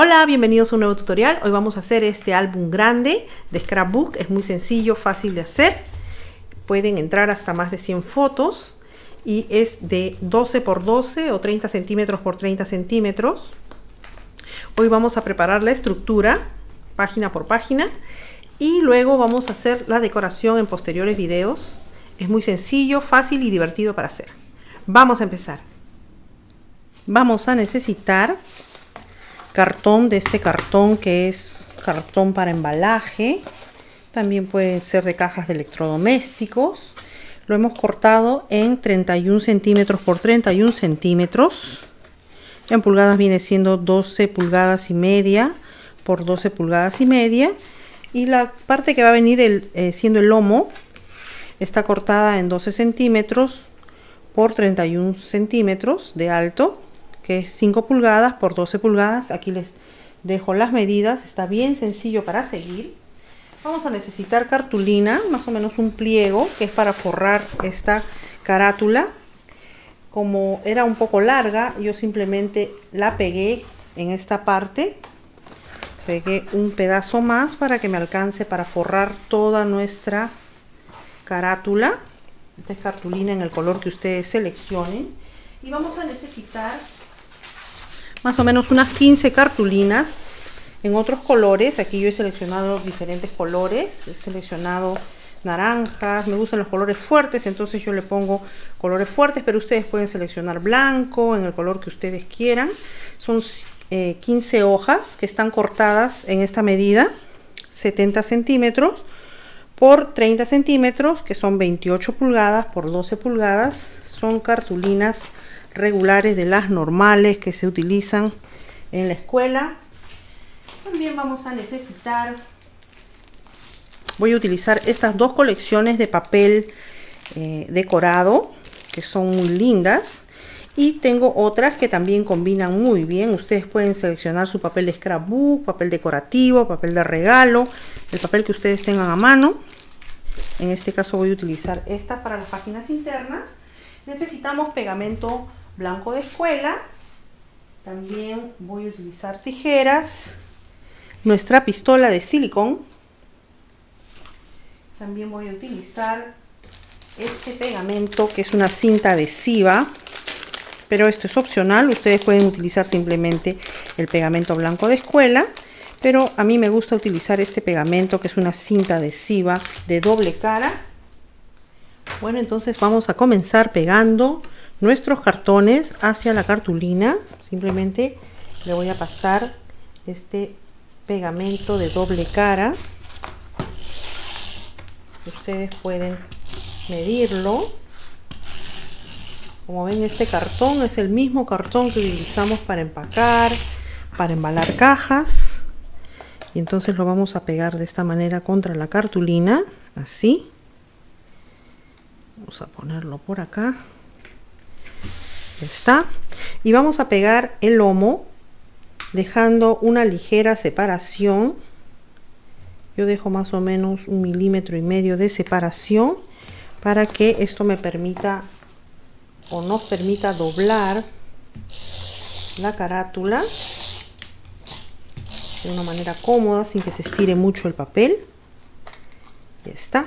Hola, bienvenidos a un nuevo tutorial. Hoy vamos a hacer este álbum grande de scrapbook. Es muy sencillo, fácil de hacer. Pueden entrar hasta más de 100 fotos y es de 12 por 12 o 30 centímetros por 30 centímetros. Hoy vamos a preparar la estructura página por página y luego vamos a hacer la decoración en posteriores videos. Es muy sencillo, fácil y divertido para hacer. Vamos a empezar. Vamos a necesitar cartón, de este cartón que es cartón para embalaje. También puede ser de cajas de electrodomésticos. Lo hemos cortado en 31 centímetros por 31 centímetros. En pulgadas viene siendo 12 pulgadas y media por 12 pulgadas y media. Y la parte que va a venir siendo el lomo está cortada en 12 centímetros por 31 centímetros de alto, que es 5 pulgadas por 12 pulgadas. Aquí les dejo las medidas, está bien sencillo para seguir. Vamos a necesitar cartulina, más o menos un pliego, que es para forrar esta carátula. Como era un poco larga, yo simplemente la pegué en esta parte. Pegué un pedazo más para que me alcance para forrar toda nuestra carátula. Esta es cartulina en el color que ustedes seleccionen. Y vamos a necesitar más o menos unas 15 cartulinas en otros colores. Aquí yo he seleccionado diferentes colores. He seleccionado naranjas. Me gustan los colores fuertes, entonces yo le pongo colores fuertes, pero ustedes pueden seleccionar blanco en el color que ustedes quieran. Son 15 hojas que están cortadas en esta medida, 70 centímetros por 30 centímetros, que son 28 pulgadas por 12 pulgadas. Son cartulinas regulares, de las normales que se utilizan en la escuela. También vamos a necesitar, voy a utilizar estas dos colecciones de papel decorado, que son muy lindas. Y tengo otras que también combinan muy bien. Ustedes pueden seleccionar su papel de scrapbook, papel decorativo, papel de regalo, el papel que ustedes tengan a mano. En este caso voy a utilizar estas para las páginas internas. Necesitamos pegamento blanco de escuela. También voy a utilizar tijeras. Nuestra pistola de silicón. También voy a utilizar este pegamento que es una cinta adhesiva, pero esto es opcional. Ustedes pueden utilizar simplemente el pegamento blanco de escuela, pero a mí me gusta utilizar este pegamento que es una cinta adhesiva de doble cara. Bueno, entonces vamos a comenzar pegando nuestros cartones hacia la cartulina. Simplemente le voy a pasar este pegamento de doble cara. Ustedes pueden medirlo. Como ven, este cartón es el mismo cartón que utilizamos para empacar, para embalar cajas. Y entonces lo vamos a pegar de esta manera contra la cartulina, así. Vamos a ponerlo por acá. Ya está. Y vamos a pegar el lomo dejando una ligera separación. Yo dejo más o menos 1,5 milímetros de separación para que esto me permita o nos permita doblar la carátula de una manera cómoda, sin que se estire mucho el papel. Ya está.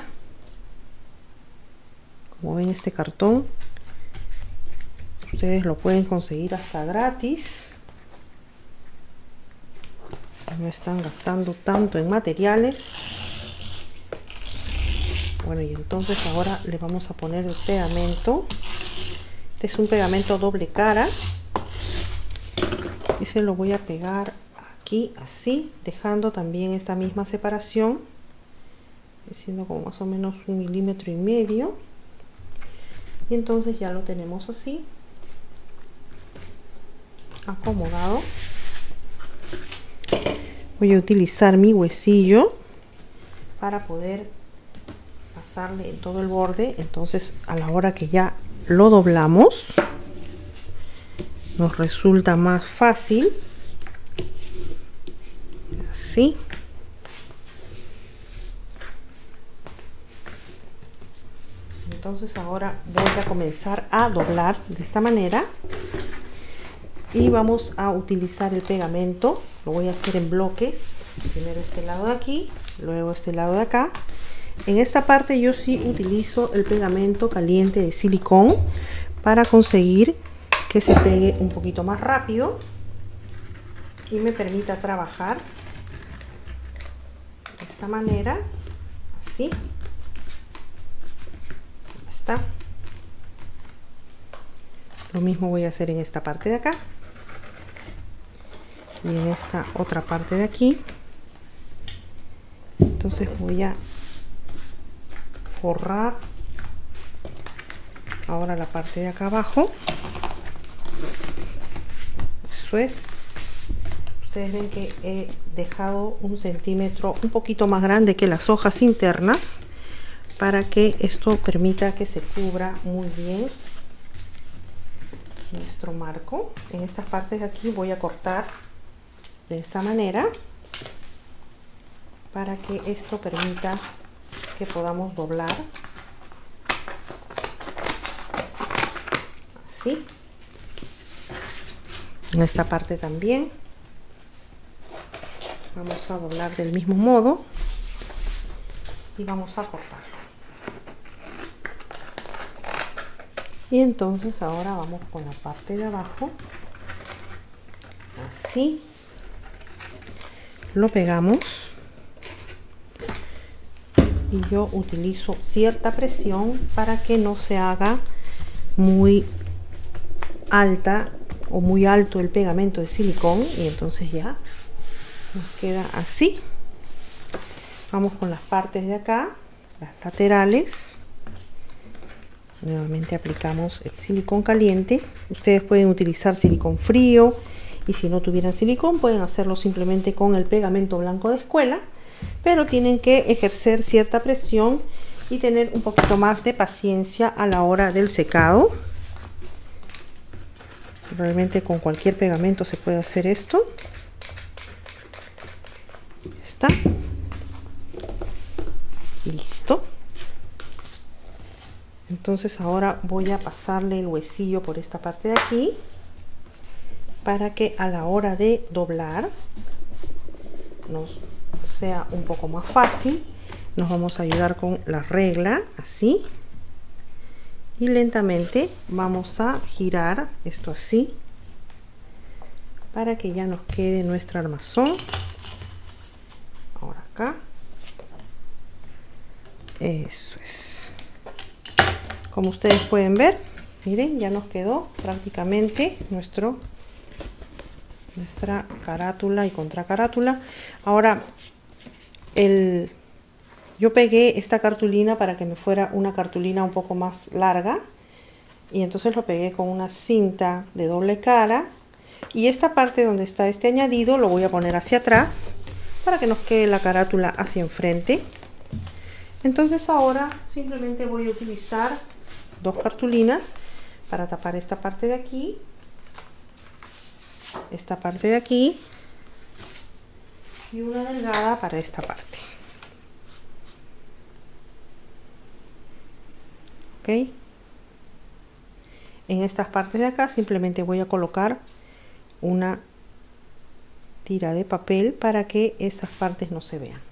Como ven, este cartón ustedes lo pueden conseguir hasta gratis. No están gastando tanto en materiales. Bueno, y entonces ahora le vamos a poner el pegamento. Este es un pegamento doble cara y se lo voy a pegar aquí así, dejando también esta misma separación, siendo como más o menos 1,5 milímetros. Y entonces ya lo tenemos así acomodado. Voy a utilizar mi huesillo para poder pasarle en todo el borde. Entonces, a la hora que ya lo doblamos, nos resulta más fácil. Así. Entonces ahora voy a comenzar a doblar de esta manera y vamos a utilizar el pegamento Lo voy a hacer en bloques. Primero este lado de aquí, luego este lado de acá. En esta parte yo sí utilizo el pegamento caliente de silicón para conseguir que se pegue un poquito más rápido y me permita trabajar de esta manera, así. Ya está. Lo mismo voy a hacer en esta parte de acá y en esta otra parte de aquí. Entonces voy a forrar ahora la parte de acá abajo. Eso es. Ustedes ven que he dejado 1 centímetro un poquito más grande que las hojas internas para que esto permita que se cubra muy bien nuestro marco. En estas partes de aquí voy a cortar de esta manera para que esto permita que podamos doblar así. En esta parte también vamos a doblar del mismo modo y vamos a cortar. Y entonces ahora vamos con la parte de abajo, así lo pegamos y yo utilizo cierta presión para que no se haga muy alta o muy alto el pegamento de silicón, y entonces ya nos queda así. Vamos con las partes de acá, las laterales. Nuevamente aplicamos el silicón caliente. Ustedes pueden utilizar silicón frío, y si no tuvieran silicón pueden hacerlo simplemente con el pegamento blanco de escuela, pero tienen que ejercer cierta presión y tener un poquito más de paciencia a la hora del secado. Realmente con cualquier pegamento se puede hacer esto. Ya está. Listo. Entonces ahora voy a pasarle el huesillo por esta parte de aquí para que a la hora de doblar nos sea un poco más fácil. Nos vamos a ayudar con la regla, así, y lentamente vamos a girar esto así para que ya nos quede nuestro armazón. Ahora acá, eso es. Como ustedes pueden ver, miren, ya nos quedó prácticamente nuestra carátula y contracarátula. Ahora yo pegué esta cartulina para que me fuera una cartulina un poco más larga, y entonces lo pegué con una cinta de doble cara, y esta parte donde está este añadido lo voy a poner hacia atrás para que nos quede la carátula hacia enfrente. Entonces ahora simplemente voy a utilizar 2 cartulinas para tapar esta parte de aquí, esta parte de aquí, y una delgada para esta parte. ¿Ok? En estas partes de acá simplemente voy a colocar una tira de papel para que esas partes no se vean.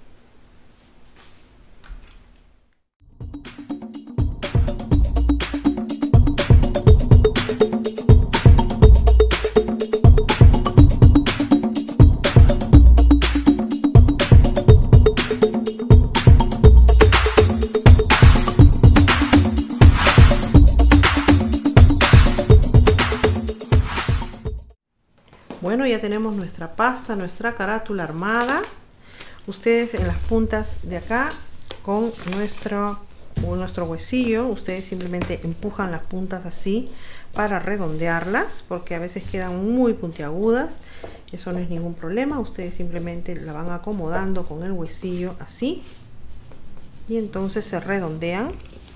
Bueno, ya tenemos nuestra pasta, nuestra carátula armada. Ustedes en las puntas de acá con nuestro huesillo, ustedes simplemente empujan las puntas así para redondearlas, porque a veces quedan muy puntiagudas. Eso no es ningún problema, ustedes simplemente la van acomodando con el huesillo así y entonces se redondean.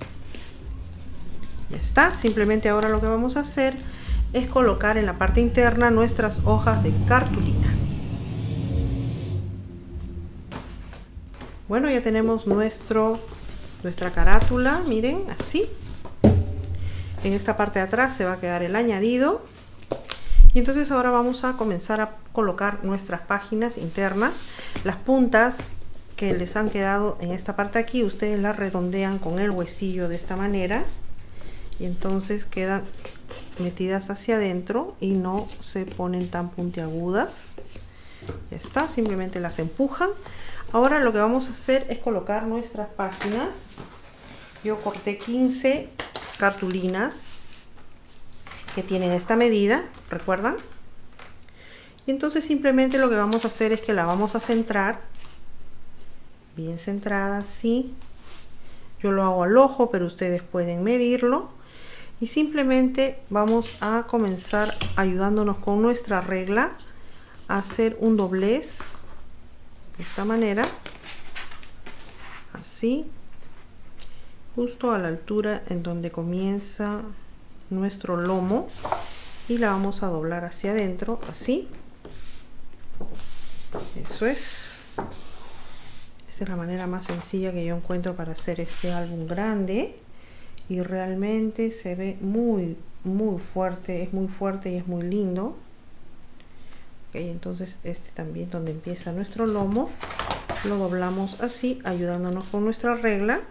Ya está. Simplemente ahora lo que vamos a hacer es colocar en la parte interna nuestras hojas de cartulina. Bueno, ya tenemos nuestra carátula, miren, así. En esta parte de atrás se va a quedar el añadido. Y entonces ahora vamos a comenzar a colocar nuestras páginas internas. Las puntas que les han quedado en esta parte aquí, ustedes las redondean con el huesillo de esta manera y entonces quedan metidas hacia adentro y no se ponen tan puntiagudas. Ya está, simplemente las empujan. Ahora lo que vamos a hacer es colocar nuestras páginas. Yo corté 15 cartulinas que tienen esta medida, ¿recuerdan? Y entonces simplemente lo que vamos a hacer es que la vamos a centrar bien centrada así. Yo lo hago al ojo, pero ustedes pueden medirlo. Y simplemente vamos a comenzar ayudándonos con nuestra regla a hacer un doblez de esta manera, así, justo a la altura en donde comienza nuestro lomo, y la vamos a doblar hacia adentro, así. Eso es. Esta es la manera más sencilla que yo encuentro para hacer este álbum grande, y realmente se ve muy fuerte, es muy fuerte y es muy lindo. Okay, entonces este también, donde empieza nuestro lomo, lo doblamos así, ayudándonos con nuestra regla.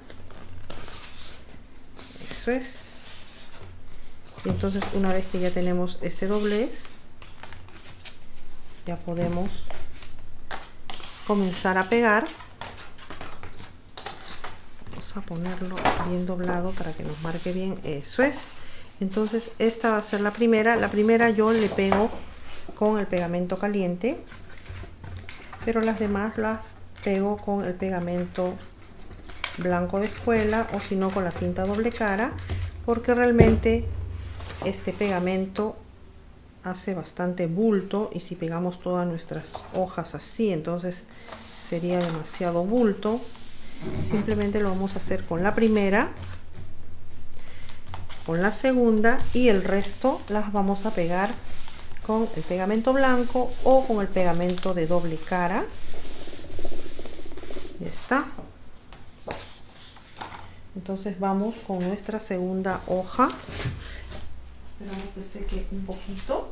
Eso es. Y entonces una vez que ya tenemos este doblez, ya podemos comenzar a pegar. Vamos a ponerlo bien doblado para que nos marque bien. Eso es. Entonces esta va a ser la primera. La primera yo le pego con el pegamento caliente, pero las demás las pego con el pegamento blanco de escuela, o si no con la cinta doble cara, porque realmente este pegamento hace bastante bulto, y si pegamos todas nuestras hojas así, entonces sería demasiado bulto. Simplemente lo vamos a hacer con la primera, con la segunda, y el resto las vamos a pegar con el pegamento blanco o con el pegamento de doble cara. Ya está. Entonces vamos con nuestra segunda hoja. Esperamos que seque un poquito.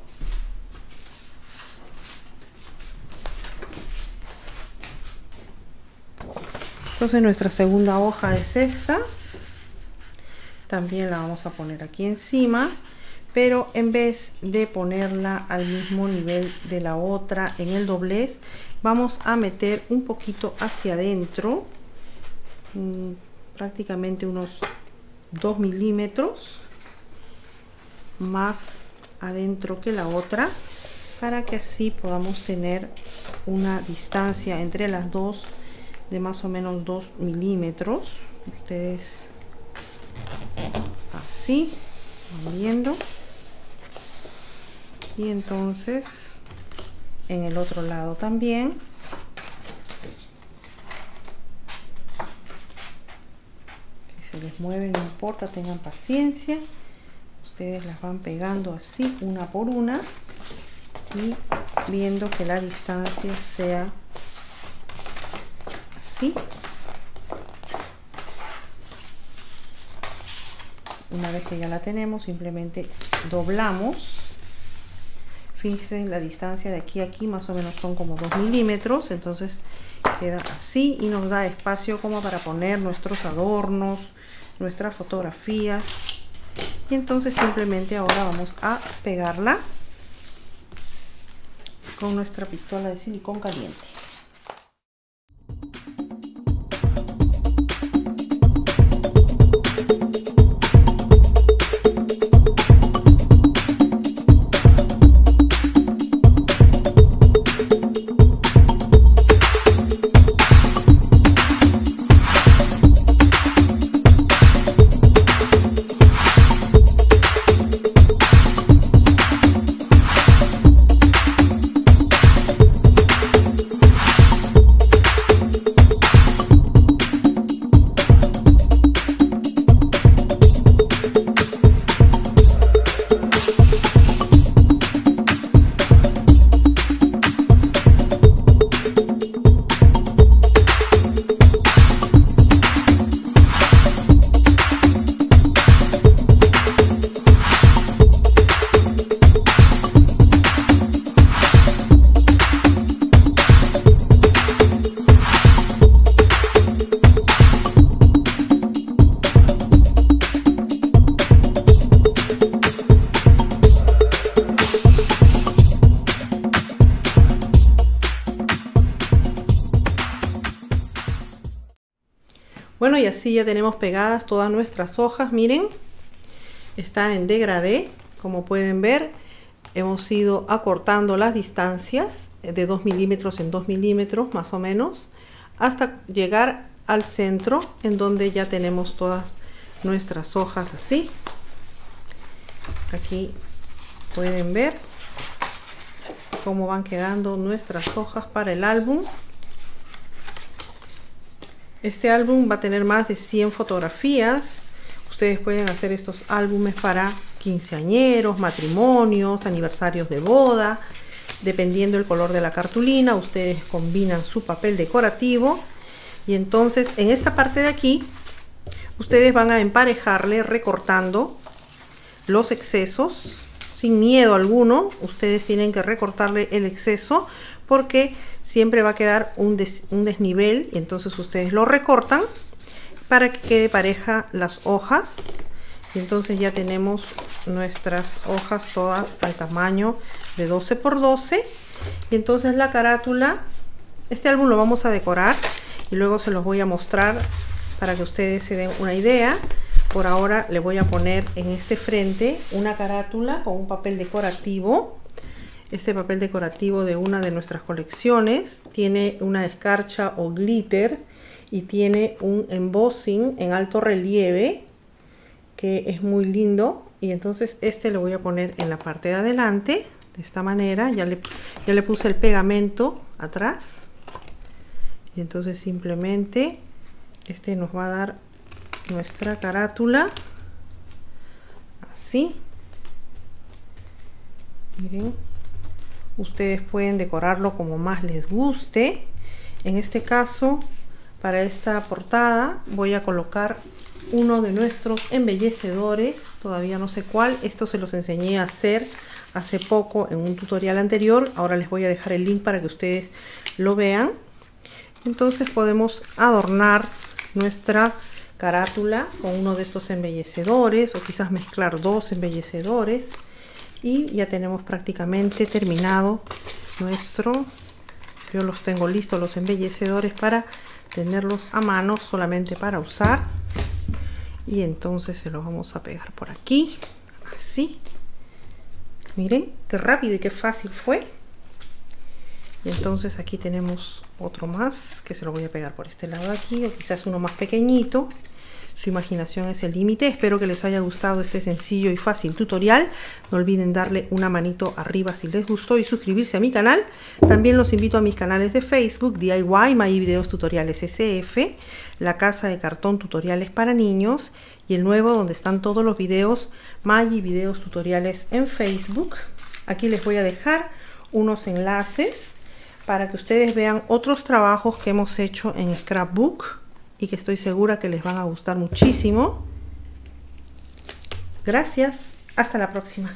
Entonces nuestra segunda hoja es esta. También la vamos a poner aquí encima, pero en vez de ponerla al mismo nivel de la otra en el doblez, vamos a meter un poquito hacia adentro, prácticamente unos 2 milímetros más adentro que la otra, para que así podamos tener una distancia entre las dos de más o menos 2 milímetros. Ustedes así van viendo. Y entonces en el otro lado también. Si se les mueve no importa, tengan paciencia. Ustedes las van pegando así una por una y viendo que la distancia sea así. Una vez que ya la tenemos, simplemente doblamos. Fíjense, la distancia de aquí a aquí más o menos son como 2 milímetros. Entonces queda así y nos da espacio como para poner nuestros adornos, nuestras fotografías. Y entonces simplemente ahora vamos a pegarla con nuestra pistola de silicón caliente. Bueno, y así ya tenemos pegadas todas nuestras hojas. Miren, está en degradé. Como pueden ver, hemos ido acortando las distancias de 2 milímetros en 2 milímetros más o menos, hasta llegar al centro, en donde ya tenemos todas nuestras hojas así. Aquí pueden ver cómo van quedando nuestras hojas para el álbum. Este álbum va a tener más de 100 fotografías. Ustedes pueden hacer estos álbumes para quinceañeros, matrimonios, aniversarios de boda. Dependiendo del color de la cartulina, ustedes combinan su papel decorativo. Y entonces en esta parte de aquí, ustedes van a emparejarle recortando los excesos. Sin miedo alguno, ustedes tienen que recortarle el exceso porque siempre va a quedar un desnivel. Entonces ustedes lo recortan para que quede pareja las hojas. Y entonces ya tenemos nuestras hojas todas al tamaño de 12 por 12. Y entonces la carátula, este álbum lo vamos a decorar y luego se los voy a mostrar para que ustedes se den una idea. Por ahora le voy a poner en este frente una carátula con un papel decorativo. Este papel decorativo de una de nuestras colecciones tiene una escarcha o glitter y tiene un embossing en alto relieve que es muy lindo. Y entonces este lo voy a poner en la parte de adelante de esta manera. Ya le puse el pegamento atrás y entonces simplemente este nos va a dar nuestra carátula así. Miren, ustedes pueden decorarlo como más les guste. En este caso, para esta portada voy a colocar uno de nuestros embellecedores, todavía no sé cuál. Esto se los enseñé a hacer hace poco en un tutorial anterior. Ahora les voy a dejar el link para que ustedes lo vean. Entonces podemos adornar nuestra carátula con uno de estos embellecedores, o quizás mezclar dos embellecedores, y ya tenemos prácticamente terminado nuestro. Yo los tengo listos los embellecedores para tenerlos a mano, solamente para usar. Y entonces se los vamos a pegar por aquí así. Miren qué rápido y qué fácil fue. Y entonces aquí tenemos otro más que se lo voy a pegar por este lado de aquí, o quizás uno más pequeñito. Su imaginación es el límite. Espero que les haya gustado este sencillo y fácil tutorial. No olviden darle una manito arriba si les gustó y suscribirse a mi canal. También los invito a mis canales de Facebook, DIY, Maggi Videos Tutoriales SF, La Casa de Cartón Tutoriales para Niños, y el nuevo donde están todos los videos, Maggi Videos Tutoriales en Facebook. Aquí les voy a dejar unos enlaces para que ustedes vean otros trabajos que hemos hecho en Scrapbook y que estoy segura que les van a gustar muchísimo. Gracias, hasta la próxima.